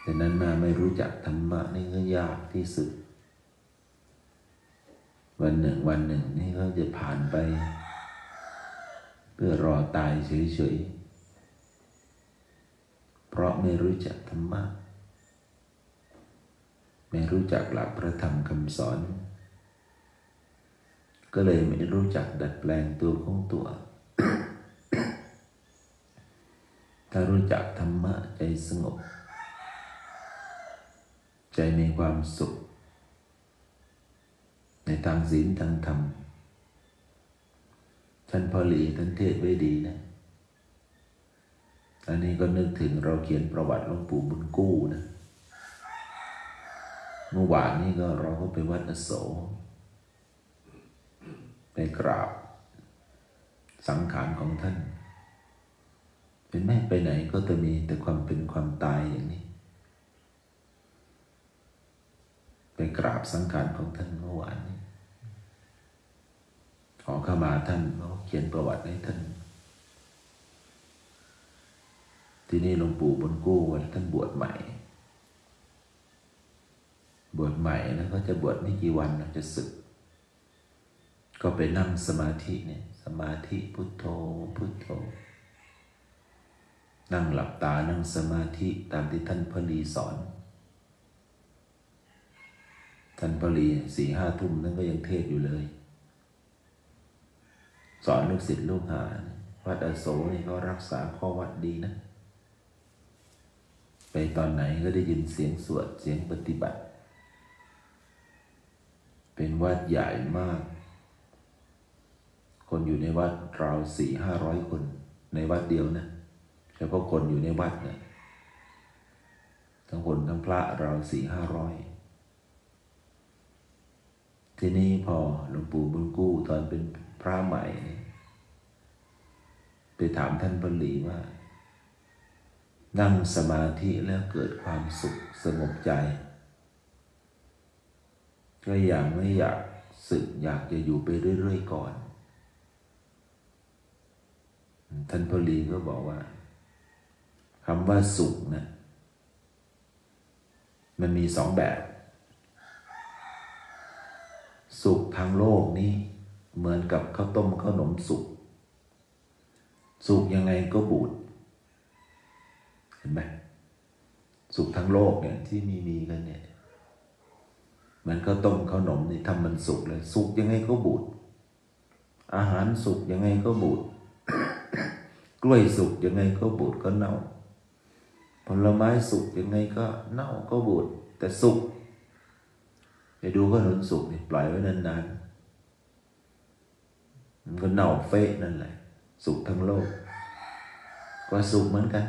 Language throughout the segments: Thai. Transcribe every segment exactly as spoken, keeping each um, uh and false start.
แต่นั้นมาไม่รู้จักธรรมะนี่ก็ยากที่สุดวันหนึ่งวันหนึ่งนี่ก็จะผ่านไปเพื่อรอตายเฉยๆเพราะไม่รู้จักธรรมะไม่รู้จักหลักพระธรรมคำสอนก็เลยไม่รู้จักดัดแปลงตัวของตัว ถ้ารู้จักธรรมะใจสงบใจมีความสุขในทางศีลทางธรรมท่านพอหลีท่านเทศไว้ดีนะอันนี้ก็นึกถึงเราเขียนประวัติหลวงปู่บุญกู้นะเมื่อวานนี้ก็เราก็ไปวัดอโศกไปกราบสังขารของท่านเป็นแม่ไปไหนก็จะมีแต่ความเป็นความตายอย่างนี้ไปกราบสังขารของท่านเมื่อวานนี้ขอเข้ามาท่านเขาเขียนประวัติให้ท่านที่นี่หลวงปู่บุญกู้วันท่านบวชใหม่บวชใหม่แล้วก็จะบวชไม่กี่วันจะสึกก็ไปนั่งสมาธิเนี่ยสมาธิพุทโธพุทโธนั่งหลับตานั่งสมาธิตามที่ท่านพอหลีสอนท่านพอหลีสี่ห้าทุ่มนั่นก็ยังเทศอยู่เลยสอนลูกศิษย์ลูกหาวัดอโศกนี่เขารักษาข้อวัดดีนะไปตอนไหนก็ได้ยินเสียงสวดเสียงปฏิบัติเป็นวัดใหญ่มากคนอยู่ในวัดราวสี่ห้าร้อยคนในวัดเดียวนะเฉพาะคนอยู่ในวัดนะทั้งคนทั้งพระราวสี่ห้าร้อยทีนี้พอหลวงปู่บุญกู้ตอนเป็นพระใหม่ไปถามท่านพอหลีว่านั่งสมาธิแล้วเกิดความสุขสงบใจก็ยังไม่อยากสึกอยากจะอยู่ไปเรื่อยๆก่อนท่านพอหลีก็บอกว่าคำว่าสุขนะมันมีสองแบบสุขทางโลกนี้เหมือนกับข้าวต้มข้าวหนมสุกสุกยังไงก็บูดเห็นไหมสุขทางโลกเนี่ยที่มีมีกันเนี่ยเหมือนข้าวต้มข้าวหนมนี่ทำมันสุกเลยสุกยังไงก็บูดอาหารสุกยังไงก็บูด กล้วยสุกยังไงก็บูดก็เน่าผลไม้สุกยังไงก็เน่าก็บูดแต่สุกไปดูขนมสุกนี่ปล่อยไว้นานๆมันก็เน่าเฟะนั่นแหละสุกทั้งโลกก็สุกเหมือนกัน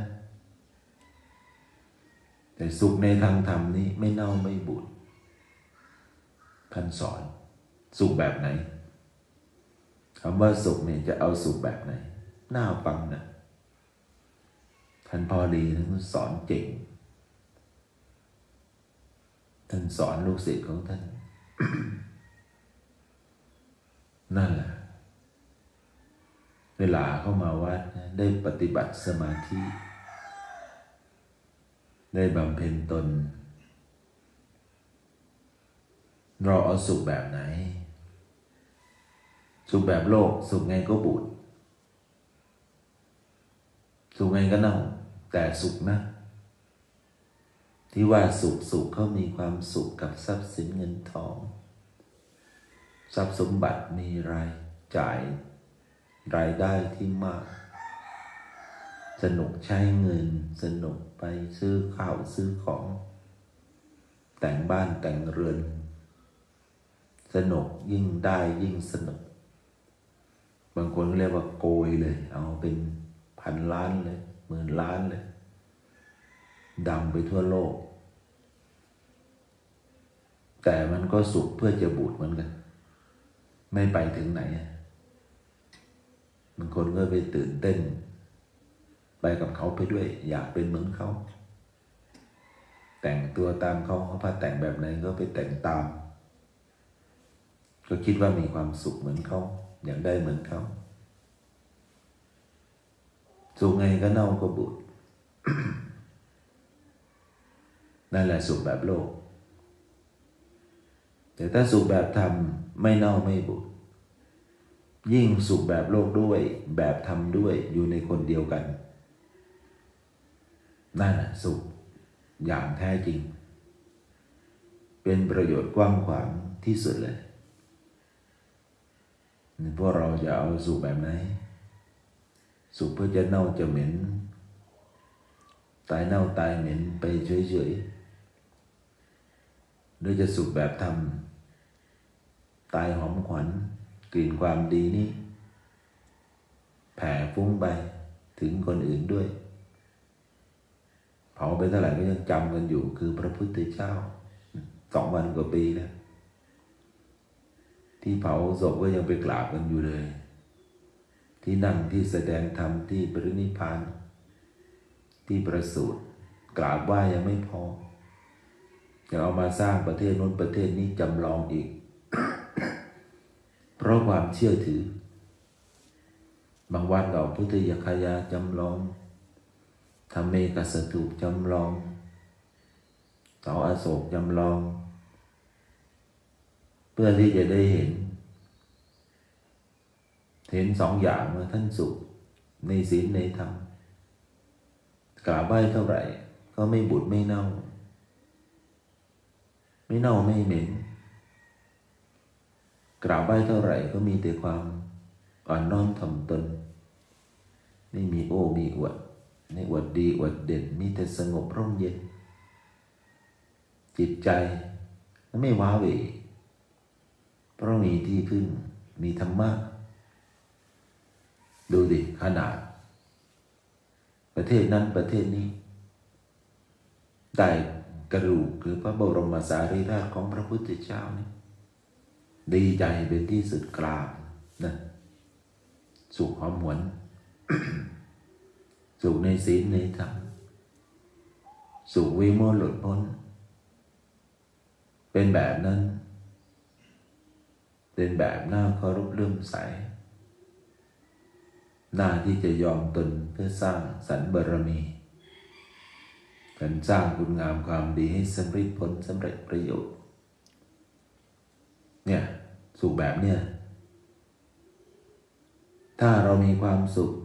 แต่สุกในทางธรรมนี้ไม่เน่าไม่บูดท่านสอนสุกแบบไหนคำว่าสุกเนี่ยจะเอาสุกแบบไหนน่าฟังนะท่านพอดีท่านสอนเจ๋งท่านสอนลูกศิษย์ของท่าน นั่นแหละเวลาเข้ามาวัดได้ปฏิบัติสมาธิได้บำเพ็ญตนเราเอาสุขแบบไหนสุขแบบโลกสุขไงก็บูดสุขไงก็เน่าแต่สุขนะที่ว่าสุขสุขเขามีความสุขกับทรัพย์สินเงินทองทรัพย์สมบัติมีรายจ่ายรายได้ที่มากสนุกใช้เงินสนุกไปซื้อข้าวซื้อของแต่งบ้านแต่งเรือนสนุกยิ่งได้ยิ่งสนุกบางคนเรียกว่าโกยเลยเอาเป็นพันล้านเลยหมื่นล้านเลยดำไปทั่วโลกแต่มันก็สุขเพื่อจะบูดเหมือนกันไม่ไปถึงไหนบางคนก็ไปตื่นเต้นไปกับเขาไปด้วยอยากเป็นเหมือนเขาแต่งตัวตามเขาเขาพาแต่งแบบไหนก็ไปแต่งตามก็คิดว่ามีความสุขเหมือนเขาอยากได้เหมือนเขาสุขไงก็เน่าก็บูดนั่นแหละสุขแบบโลกแต่ถ้าสุขแบบธรรมไม่เน่าไม่บูดยิ่งสุขแบบโลกด้วยแบบธรรมด้วยอยู่ในคนเดียวกันนั่นแหละสุขอย่างแท้จริงเป็นประโยชน์กว้างขวางที่สุดเลยพวกเราจะเอาสุขแบบไหนสุขเพื่อจะเน่าจะเหม็นตายเน่าตายเหม็นไปเฉยๆหรือจะสุขแบบธรรมตายหอมขวัญกลิ่นความดีนี้แผ่ฟุ้งไปถึงคนอื่นด้วยเผาไปเท่าไหร่ก็ยังจำกันอยู่คือพระพุทธเจ้าสองวันกว่าปีแล้วที่เผาศพก็ยังไปกราบกันอยู่เลยที่นั่งที่แสดงธรรมที่ปรินิพพานที่ประสูติกราบไหว้ยังไม่พอยังเอามาสร้างประเทศโน้นประเทศนี้จำลองอีก เพราะความเชื่อถือบางวัดเราพุทธยคยาจำลองธรรมเมกสถูปจำลองเสาอโศกจำลองเพื่อที่จะได้เห็นเห็นสองอย่างว่าท่านสุขในศีลในธรรมกราบไหว้เท่าไหร่ก็ไม่บูดไม่เน่าไม่เน่าไม่เหม็นกราบไหว้เท่าไหร่ก็มีแต่ความอ่อนน้อมถ่อมตนไม่มีโอ้มีอวดไม่อวดดีอวดเด่นมีแต่สงบร่มเย็นจิตใจไม่ว้าเหวเพราะมีที่พึ่งมีธรรมะดูดิขนาดประเทศนั้นประเทศนี้ได้กระดูกคือพระบรมสารีราชของพระพุทธเจ้านี่ดีใจเป็นที่สุดกราบนะสุขหอมหวน สุขในศีลในธรรมสุขวิโมกข์หลุดพ้นเป็นแบบนั้นเป็นแบบหน้าเคารพเลื่อมใสหน้าที่จะยอมตนเพื่อสร้างสรรค์บารมีการสร้างคุณงามความดีให้สำเร็จผลสำเร็จประโยชน์เนี่ยสุขแบบเนี่ยถ้าเรามีความสุข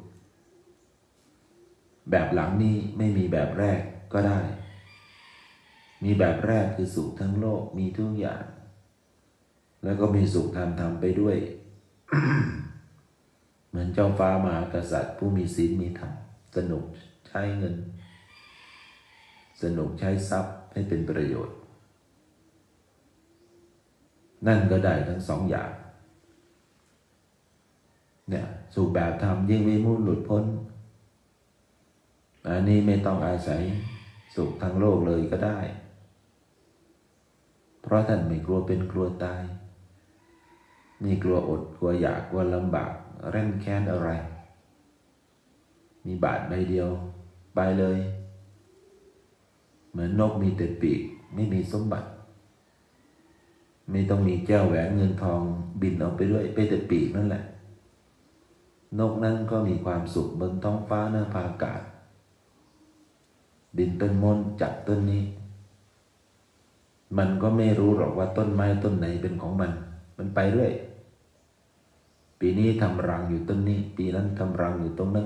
แบบหลังนี้ไม่มีแบบแรกก็ได้มีแบบแรกคือสุขทั้งโลกมีทุกอย่างแล้วก็มีสุขธรรมทำไปด้วย เหมือนเจ้าฟ้ามหากษัตริย์ผู้มีศีลมีธรรมสนุกใช้เงินสนุกใช้ทรัพย์ให้เป็นประโยชน์นั่นก็ได้ทั้งสองอย่างเนี่ยสุขแบบธรรมยิ่งวิมุตติหลุดพ้นอันนี้ไม่ต้องอาศัยสุขทางโลกเลยก็ได้เพราะท่านไม่กลัวเป็นกลัวตายไม่กลัวอดกลัวอยากกลัวลำบากแร่นแค้นอะไรมีบาทใบเดียวไปเลยเหมือนนกมีแต่ปีกไม่มีสมบัติไม่ต้องมีแก้วแหวนเงินทองบินออกไปด้วยไปแต่ปีกนั่นแหละนกนั้นก็มีความสุขบนท้องฟ้าหน้าภาอากาศดินต้นมนจับต้นนี้มันก็ไม่รู้หรอกว่าต้นไม้ต้นไหนเป็นของมันมันไปเรื่อยปีนี้ทำรังอยู่ต้นนี้ปีนั้นทำรังอยู่ตรงนั้น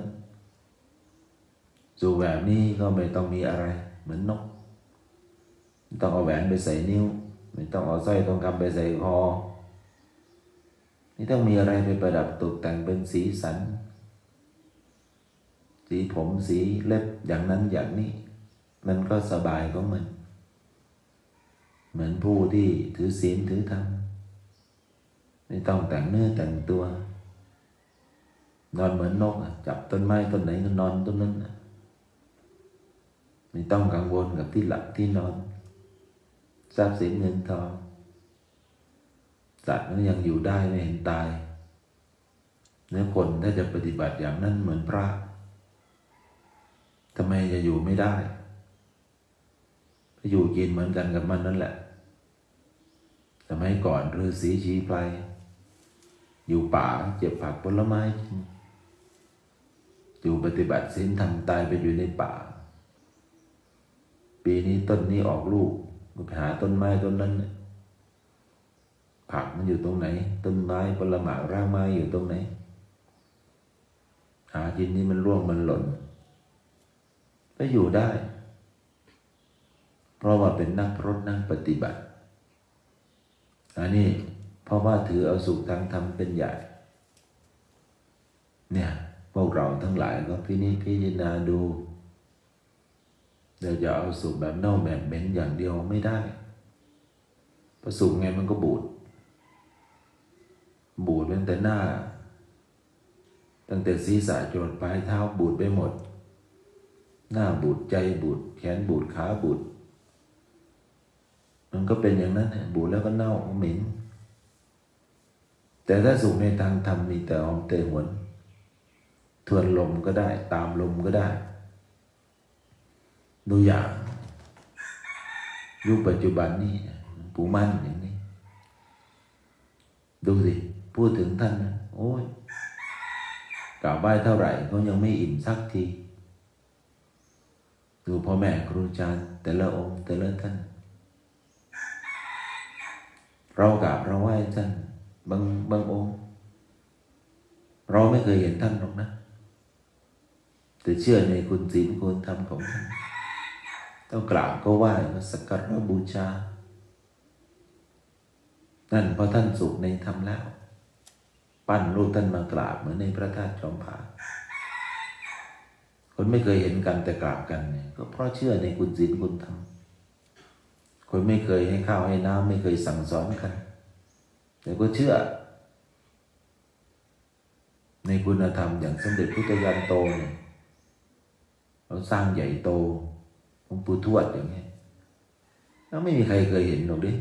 สู่แบบนี้ก็ไม่ต้องมีอะไรเหมือนนกไม่ต้องเอาแหวนไปใส่นิ้วไม่ต้องเอาสร้อยทองคำไปใส่คอไม่ต้องมีอะไรไปประดับตกแต่งเป็นสีสันสีผมสีเล็บอย่างนั้นอย่างนี้มันก็สบายของมันเหมือนผู้ที่ถือศีลถือธรรมไม่ต้องแต่งเนื้อแต่งตัวนอนเหมือนนกจับต้นไม้ต้นไหนก็นอนต้นนั้นไม่ต้องกังวลกับที่หลับที่นอนทรัพย์สินเงินทองสัตว์มันยังอยู่ได้ไม่เห็นตายเนื้อคนถ้าจะปฏิบัติอย่างนั้นเหมือนพระทำไมจะอยู่ไม่ได้อยู่กินเหมือนกันกับมันนั่นแหละสมัยก่อนฤาษีชีไพรอยู่ป่าเก็บผักผลไม้อยู่ปฏิบัติศีลธรรมตายไปอยู่ในป่าปปีนี้ต้นนี้ออกลูกก็ไปหาต้นไม้ต้นนั้นผักมันอยู่ตรงไหนต้นไม้ผลไม้รากไม้อยู่ตรงไหนหากินนี้มันร่วงมันหล่นก็อยู่ได้เพราะว่าเป็นนักพรตนักปฏิบัติอันนี้เพราะว่าถือเอาสุขทางธรรมเป็นใหญ่เนี่ยพวกเราทั้งหลายก็พินิจพิจารณาดูเดี๋ยวจะเอาสุขแบบเน่าแบบเหม็นอย่างเดียวไม่ได้เพราะสุขไงมันก็บูดบูดตั้งแต่หน้าตั้งแต่ศีรษะจนปลายเท้าบูดไปหมดหน้าบูดใจบูดแขนบูดขาบูดมันก็เป็นอย่างนั้นบูดแล้วก็เน่าเหม็นแต่ถ้าสุขในทางธรรมมีแต่หอมเตยหวนทวนลมก็ได้ตามลมก็ได้ดูอย่างยุคปัจจุบันนี้ปู่มั่นอย่างนี้ดูสิพูดถึงท่านนะโอ้ยกราบไหว้เท่าไหร่เขายังไม่อิ่มสักทีดูพ่อแม่ครูอาจารย์แต่ละองค์แต่ละท่านเรากราบเราไหว้ท่านบางบางองค์เราไม่เคยเห็นท่านหรอกนะแต่เชื่อในคุณศีลคุณธรรมของท่านต้องกราบก็ไหว้ก็สักการะบูชานั่นเพราะท่านสุขในธรรมแล้วปั้นรูปท่านมากราบเหมือนในพระธาตุจอมผาคนไม่เคยเห็นกันแต่กราบกันเนี่ยก็เพราะเชื่อในคุณศีลคุณธรรมคนไม่เคยให้ข้าวให้น้ำไม่เคยสั่งสอนกันแต่ก็เชื่อในคุณธรรมอย่างสมเด็จพุทธญาณโตเนี่ยเราสร้างใหญ่โตหลวงปู่ทวดอย่างเงี้ยแล้วไม่มีใครเคยเห็นหรอกดิ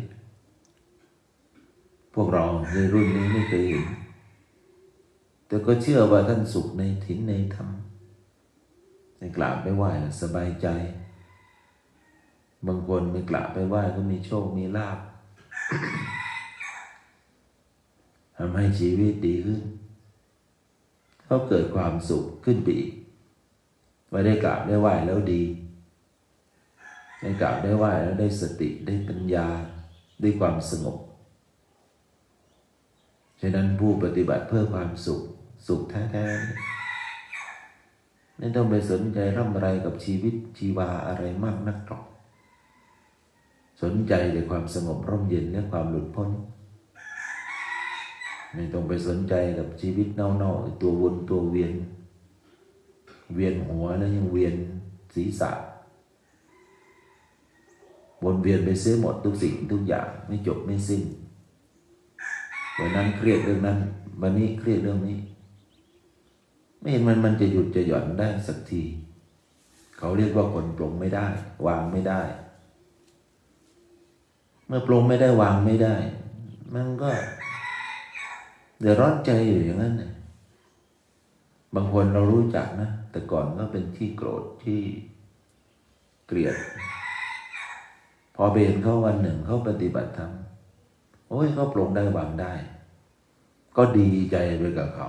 พวกเราในรุ่นนี้ไม่เคยเห็นแต่ก็เชื่อว่าท่านสุขในศีลในธรรมในกราบไปไหว้สบายใจบางคนไม่กราบไปไหว้ก็มีโชคมีลาภ ทำให้ชีวิตดีขึ้นเขาเกิดความสุขขึ้นไปอีกว่าได้กราบได้ไหว้แล้วดีได้กราบได้ไหว้แล้วได้สติได้ปัญญาได้ความสงบฉะนั้นผู้ปฏิบัติเพื่อความสุขสุขแท้ๆไม่ต้องไปสนใจร่ำไรกับชีวิตชีวาอะไรมากนักหรอกสนใจแต่ความสงบร่มเย็นและความหลุดพ้นไม่ต้องไปสนใจกับชีวิตเน่าๆตัววนตัวเวียนเวียนหัวแล้วยังเวียนศีรษะวนเวียนไปเสียหมดทุกสิ่งทุกอย่างไม่จบไม่สิ้นวันนั้นเครียดเรื่องนั้นวันนี้เครียดเรื่องนี้ไม่เห็นมันมันจะหยุดจะหย่อนได้สักทีเขาเรียกว่าคนปลงไม่ได้วางไม่ได้เมื่อปลงไม่ได้วางไม่ได้มันก็เดือดร้อนใจอยู่อย่างนั้นนะบางคนเรารู้จักนะแต่ก่อนก็เป็นที่โกรธที่เกลียดพอเบนเขาวันหนึ่งเขาปฏิบัติธรรมโอ้ยเขาปลงได้วางได้ก็ดีใจไปกับเขา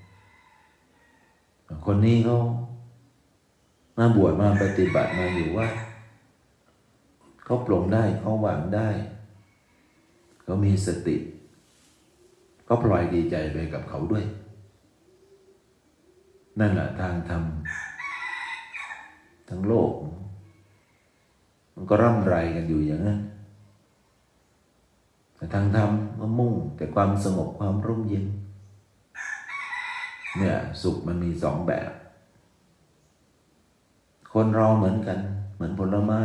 คนนี้เขามาบวชมาปฏิบัติมาอยู่ว่าเขาปลงได้เขาวางได้เขามีสติก็พลอยดีใจไปกับเขาด้วยนั่นแหละทางธรรมทั้งโลกมันก็ร่ำไรกันอยู่อย่างนั้นแต่ทางธรรมก็มุ่งแต่ความสงบความร่มเย็นเนี่ยสุขมันมีสองแบบคนเราเหมือนกันเหมือนผลไม้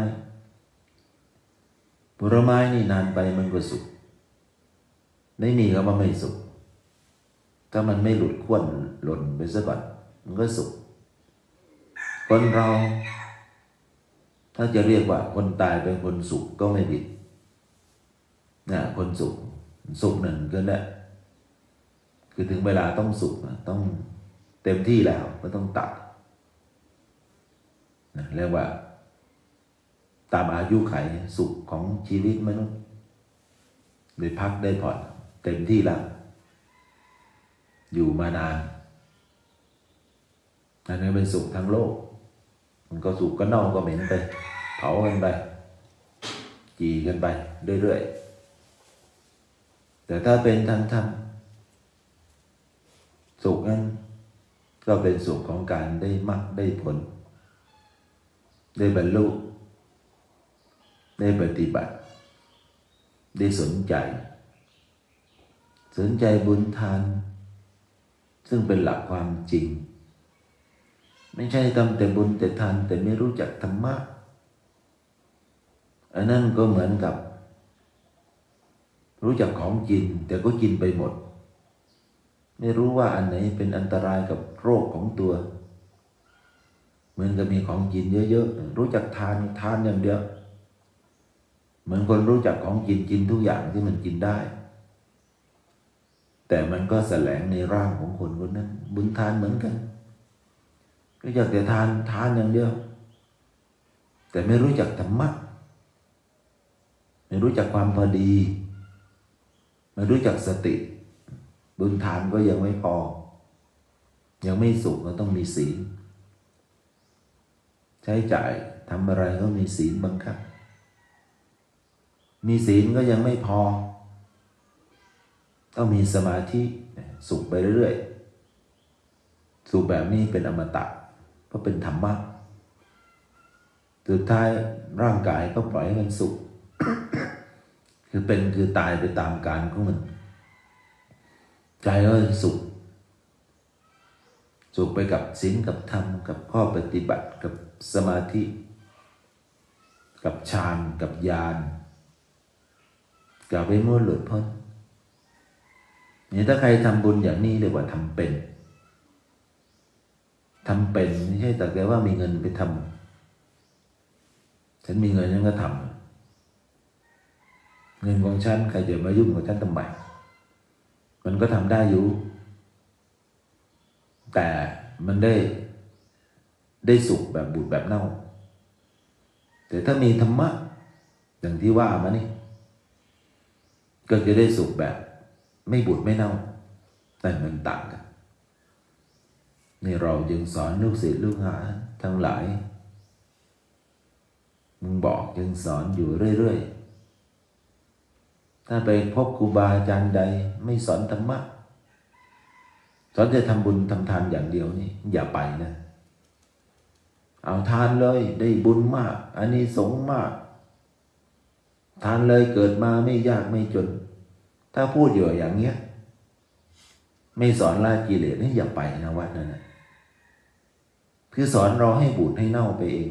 ผลไม้นี่นานไปมันก็สุกไม่มีก็มันไม่สุกถ้ามันไม่หลุดข้วนหล่นไปซะก่อนมันก็สุกคนเราถ้าจะเรียกว่าคนตายเป็นคนสุขก็ไม่ผิดนะคนสุขสุขหนึ่งก็ได้คือถึงเวลาต้องสุขต้องเต็มที่แล้วก็ต้องตัดนะเรียกว่าตามอายุไขสุขของชีวิตมนุษย์ได้พักได้ผ่อนเต็มที่แล้วอยู่มานานอันนี้เป็นสุขทั้งโลกมันก็สุขก็เน่าก็เหม็นไปเผากันไปจีกันไปเรื่อยๆแต่ถ้าเป็นทางธรรมสุขนั้นก็เป็นสุขของการได้มรรคได้ผลได้บรรลุได้ปฏิบัติได้สนใจสนใจบุญทานซึ่งเป็นหลักความจริงไม่ใช่ทำแต่บุญแต่ทานแต่ไม่รู้จักธรรมะอันนั้นก็เหมือนกับรู้จักของกินแต่ก็กินไปหมดไม่รู้ว่าอันไหนเป็นอันตรายกับโรคของตัวเหมือนกับมีของกินเยอะๆรู้จักทานทานอย่างเดียวเหมือนคนรู้จักของกินกินทุกอย่างที่มันกินได้แต่มันก็แสลงในร่างของคนคนนั้นบุญทานเหมือนกันรู้จักแต่ทานทานอย่างเดียวแต่ไม่รู้จักธรรมะไม่รู้จักความพอดีไม่รู้จักสติบุญทานก็ยังไม่พอยังไม่สุขก็ต้องมีศีลใช้จ่ายทำอะไรก็มีศีลบังคับมีศีลก็ยังไม่พอต้องมีสมาธิสุขไปเรื่อยๆสุขแบบนี้เป็นอมตะก็เป็นธรรมะสุดท้ายร่างกายก็ปล่อยให้มันสุข คือเป็นคือตายไปตามกาลของมันใจก็สุขสุขไปกับศีลกับธรรมกับข้อปฏิบัติกับสมาธิกับฌานกับญาณกับวิมุตติหลุดพ้นนี่ถ้าใครทำบุญอย่างนี้เรียกว่าทำเป็นทำเป็นไม่ใช่แต่แค่ว่ามีเงินไปทำฉันมีเงินฉันก็ทำเงินของฉันใครจะมายุ่งกับฉันทำไมมันก็ทำได้อยู่แต่มันได้ได้สุขแบบบูดแบบเน่าแต่ถ้ามีธรรมะอย่างที่ว่ามานี่ก็จะได้สุขแบบไม่บูดไม่เน่าแต่มันต่างกันนี่เราจึงสอนลูกศิษย์ลูกหาทั้งหลายมึงบอกจึงสอนอยู่เรื่อยๆถ้าไปพบครูบาอาจารย์ใดไม่สอนธรรมะสอนจะทำบุญทำทานอย่างเดียวนี่อย่าไปนะเอาทานเลยได้บุญมากอานิสงส์มากทานเลยเกิดมาไม่ยากไม่จนถ้าพูดอยู่อย่างเงี้ยไม่สอนละกิเลสนี่อย่าไปนะวัดนั่นนะคือสอนเราให้บูดให้เน่าไปเอง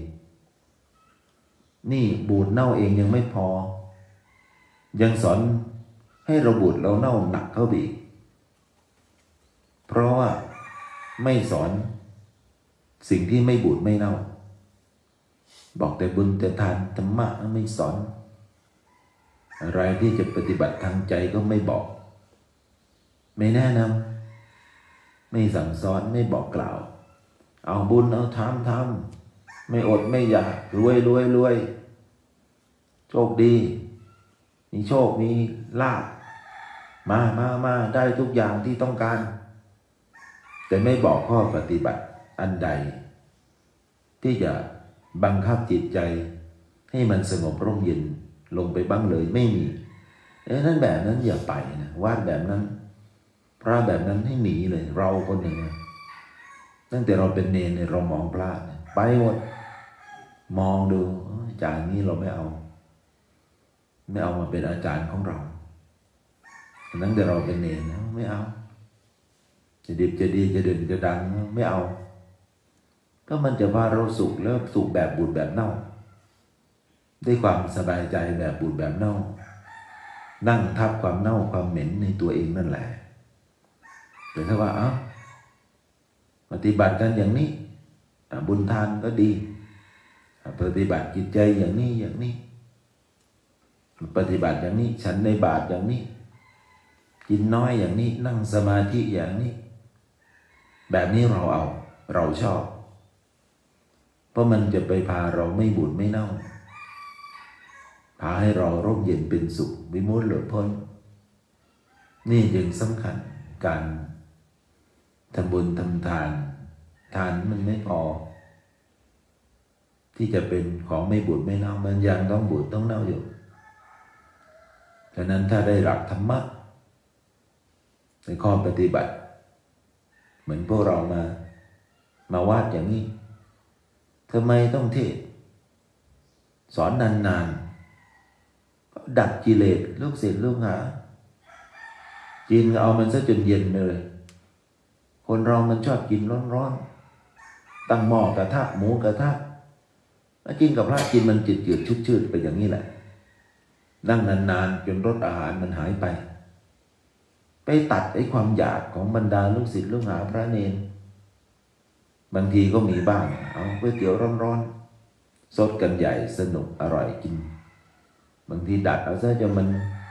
นี่บูดเน่าเองยังไม่พอยังสอนให้เราบูดเราเน่าหนักเข้าไปอีกเพราะว่าไม่สอนสิ่งที่ไม่บูดไม่เน่าบอกแต่บุญแต่ทานธรรมะไม่สอนอะไรที่จะปฏิบัติทางใจก็ไม่บอกไม่แนะนำไม่สั่งสอนไม่บอกกล่าวเอาบุญเอาทานทำไม่อดไม่อยากรวยรวยรวยโชคดีมีโชคมีลาภมามามาได้ทุกอย่างที่ต้องการแต่ไม่บอกข้อปฏิบัติอันใดที่จะบังคับจิตใจให้มันสงบร่มเย็นลงไปบ้างเลยไม่มีเอ้นั้นแบบนั้นอย่าไปนะวาดแบบนั้นพระแบบนั้นให้หนีเลยเราคนหนึ่งตั้งแต่เราเป็นเนรเนี่ยเรามองพระไปหมดมองดูอาจารย์นี้เราไม่เอาไม่เอามาเป็นอาจารย์ของเราตั้งแต่เราเป็นเนรนะไม่เอาจะดิบจะดีจะเด่นจะดังไม่เอาก็มันจะว่าเราสุขแล้วสุขแบบบูดแบบเน่าด้วยความสบายใจแบบบูดแบบเน่านั่งทับความเน่าความเหม็นในตัวเองนั่นแหละแต่ถ้าว่าเอ้าปฏิบัติกันอย่างนี้บุญทานก็ดีปฏิบัติจิตใจอย่างนี้อย่างนี้ปฏิบัติอย่างนี้ฉันในบาตรอย่างนี้กินน้อยอย่างนี้นั่งสมาธิอย่างนี้แบบนี้เราเอาเราชอบเพราะมันจะไปพาเราไม่บูดไม่เน่าพาให้เราร่มเย็นเป็นสุขวิมุตติหลุดพ้นนี่จึงสำคัญการทำบุญทำทานทานมันไม่พอที่จะเป็นของไม่บูดไม่เน่ามันยังต้องบูดต้องเน่าอยู่ฉะนั้นถ้าได้หลักธรรมะในข้อปฏิบัติเหมือนพวกเรามามาวาดอย่างนี้ทำไมต้องเทศสอนนานๆดับกิเลสลูกศิษย์ลูกหากินเอามันซะจนเย็นเลยคนเรามันชอบกินร้อนๆตั้งหม้อกระทะหมูกระทะแล้วกินกับพระกินมันจืดๆชืดๆไปอย่างนี้แหละนั่งนานๆจนรสอาหารมันหายไปไปตัดไอ้ความอยากของบรรดาลูกศิษย์ลูกหาพระเนรบางทีก็มีบ้างเอาก๋วยเตี๋ยวร้อนๆสดกันใหญ่สนุกอร่อยกินบางทีดัดเอาซะจนมัน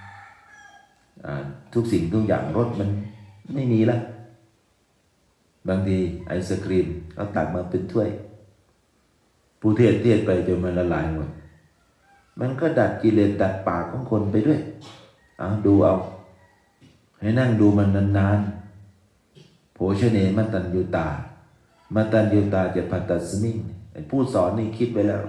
ทุกสิ่งทุกอย่างรสมันไม่มีแล้วบางทีไอศครีมเขาตักมาเป็นถ้วยผู้เทศเทศไปจนมันละลายหมดมันก็ดัดกิเลสดัดปากของคนไปด้วยเอาดูเอาให้นั่งดูมันนานๆโภชเนมัตตัญญูตามัตตัญญูตาจะปัตตัสมิงผู้สอนนี่คิดไว้แล้ว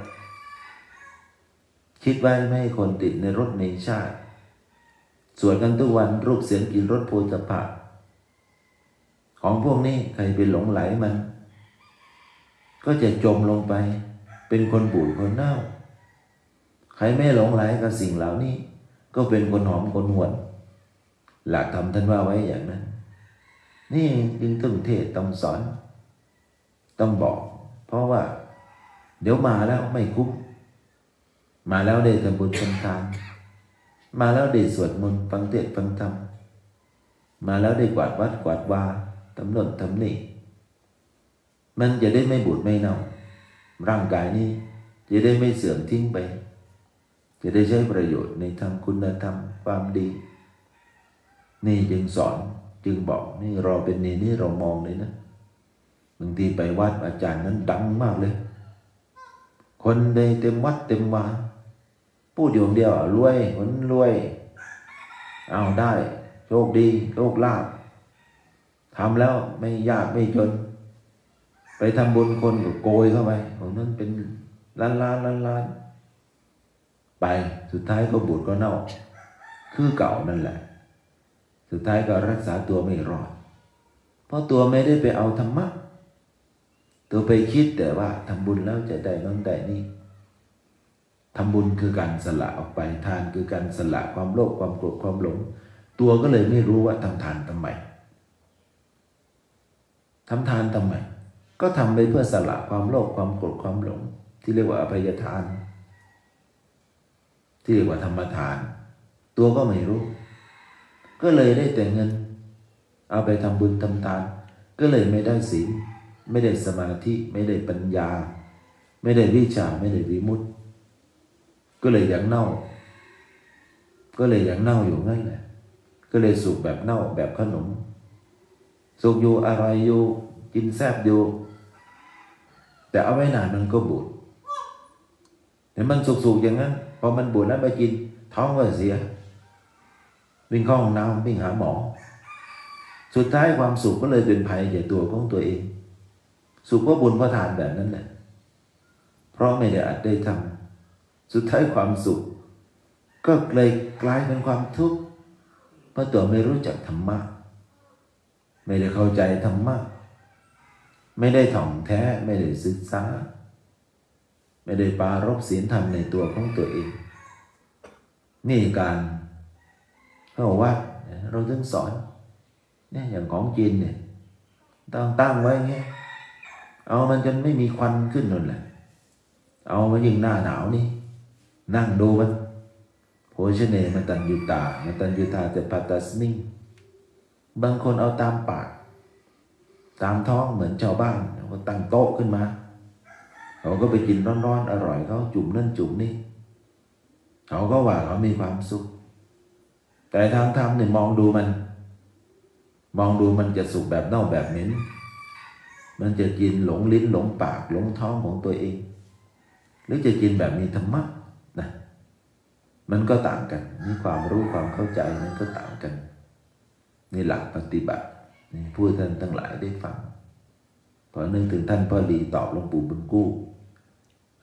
คิดไว้ไม่ให้คนติดในรสในชาติสวดกันทุกวันรูปเสียงกลิ่นรสโผฏฐัพพะของพวกนี้ใครไปหลงไหลมันก็จะจมลงไปเป็นคนบูดคนเน่าใครไม่หลงไหลกับสิ่งเหล่านี้ก็เป็นคนหอมคนหวนหลักธรรมท่านว่าไว้อย่างนั้นนี่จึงต้องเทศต้องสอนต้องบอกเพราะว่าเดี๋ยวมาแล้วไม่คุ้มมาแล้วได้ทำบุญทำทานมาแล้วได้สวดมนต์ฟังเทศน์ฟังธรรมมาแล้วได้กวาดวัดกวาดวาทำโน่นทำนี่มันจะได้ไม่บูดไม่เน่าร่างกายนี้จะได้ไม่เสื่อมทิ้งไปจะได้ใช้ประโยชน์ในทางคุณธรรมความดีนี่จึงสอนจึงบอกนี่เราเป็นนี่นี่เรามองเลยนะบางทีไปวัดอาจารย์นั้นดังมากเลยคนได้เต็มวัดเต็มวาพูดอยู่เดียวรวยคนรวยเอาได้โชคดีโชคลาภทำแล้วไม่ยากไม่จนไปทำบุญคนก็โกยเข้าไปของนั้นเป็นล้านล้านล้านล้านไปสุดท้ายก็บูดก็เน่าคือเก่านั่นแหละสุดท้ายก็รักษาตัวไม่รอดเพราะตัวไม่ได้ไปเอาธรรมะตัวไปคิดแต่ว่าทำบุญแล้วจะได้นั่นได้นี่ทำบุญคือการสละออกไปทานคือการสละความโลภความโกรธความหลงตัวก็เลยไม่รู้ว่าทำทานทำไมทำทานทำไมก็ทำไปเพื่อสละความโลภความโกรธความหลงที่เรียกว่าอภัยทานที่เรียกว่าธรรมทานตัวก็ไม่รู้ก็เลยได้แต่เงินเอาไปทำบุญทำทานก็เลยไม่ได้ศีลไม่ได้สมาธิไม่ได้ปัญญาไม่ได้วิชาไม่ได้วิมุตติก็เลยยังเน่าก็เลยยังเน่าอยู่งั้นแหละก็เลยสุกแบบเน่าแบบขนมสุกอยู่อร่อยอยู่กินแซ่บอยู่แต่เอาไว้นานมันก็บูดเห็นมันสุกๆอย่างนั้นพอมันบูดแล้วไปกินท้องก็เสียวิ่งเข้าห้องน้ำวิ่งหาหมอสุดท้ายความสุขก็เลยเป็นภัยแก่ตัวของตัวเองสุขก็บุญก็ทานแบบนั้นแหละเพราะไม่ได้อัดได้ทำสุดท้ายความสุขก็เลยกลายเป็นความทุกข์เพราะตัวไม่รู้จักธรรมะไม่ได้เข้าใจธรรมะไม่ได้ถ่องแท้ไม่ได้ศึกษาไม่ได้ปรารภศีลธรรมในตัวของตัวเองนี่การเขาบอกว่าเราถึงสอนเนี่ยอย่างของจีนเนี่ยต้องตั้งไว้เงี้ยเอามันจนไม่มีควันขึ้นนั่นแหละเอามายิ่งหน้าหนาวนี่นั่งดูมันโภชเนมัตตัญญูตามัตตัญญูตาจะปัตตัสมิงบางคนเอาตามปากตามท้องเหมือนชาวบ้านเขาก็ตั้งโต๊ะขึ้นมาเขาก็ไปกินร้อนๆอร่อยเขาจุ่มนั่นจุ่มนี่เขาก็ว่าเขามีความสุขแต่ทางธรรมเนี่ยมองดูมันมองดูมันจะสุขแบบเน่าแบบเหม็นมันจะกินหลงลิ้นหลงปากหลงท้องของตัวเองหรือจะกินแบบมีธรรมะนะมันก็ต่างกันนี่ความรู้ความเข้าใจมันก็ต่างกันนี่หลักปฏิบัตินี่ผู้ท่านทั้งหลายได้ฟังพอนึกถึงท่านพ่อหลีตอบหลวงปู่บุญกู้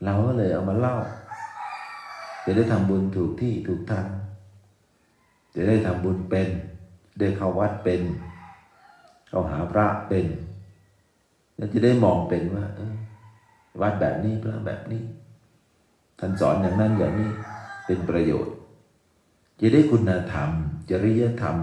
เราก็เลยเอามาเล่าจะได้ทำบุญถูกที่ถูกทางจะได้ทำบุญเป็นได้เข้าวัดเป็นเข้าหาพระเป็นแล้วจะได้มองเป็นว่าเออวัดแบบนี้พระแบบนี้ท่านสอนอย่างนั้นอย่างนี้เป็นประโยชน์จะได้คุณธรรมจริยธรรม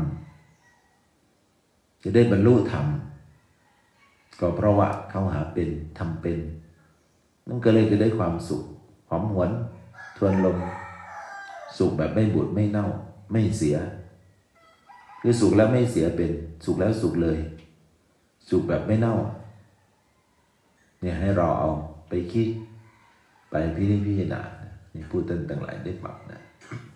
จะได้บรรลุธรรมก็เพราะว่าเข้าหาเป็นทำเป็นนั่นก็เลยจะได้ความสุขหอมหวนทวนลมสุขแบบไม่บูดไม่เน่าไม่เสียคือสุขแล้วไม่เสียเป็นสุขแล้วสุขเลยสุขแบบไม่เน่าเนี่ยให้เราเอาไปคิดไปพิจารณานี่พูดตั้งหลายได้ปรับนะ